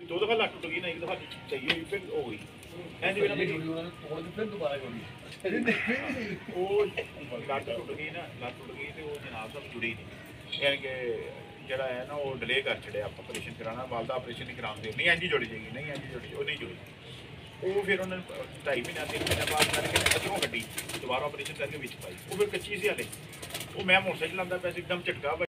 दो दफ़ा लट टुट गई ना, एक दफ़ा सही हुई फिर हो गई। ऐसी भी ना मेरी फिर दोबारा जोड़ी वो लट टुट गई ना, लट टुट गई तो वो जनाब साहब जुड़ी नहीं, यानी कि जरा है ना वो डिले कर छड़े आप ऑपरेशन कराना, वालदा ऑपरेशन नहीं कराते, नहीं इंज जुड़ी जाएगी, नहीं इंज जुड़ी, वो नहीं जुड़ी। वो फिर उन्होंने 2.5 महीना 3 महीने बाद करके अजों कड्डी, दोबारा ऑपरेशन करके विच पाई, वो फिर कच्ची सी हले। वो मैं मोटरसाइकिल चलाता पैसे एकदम झटका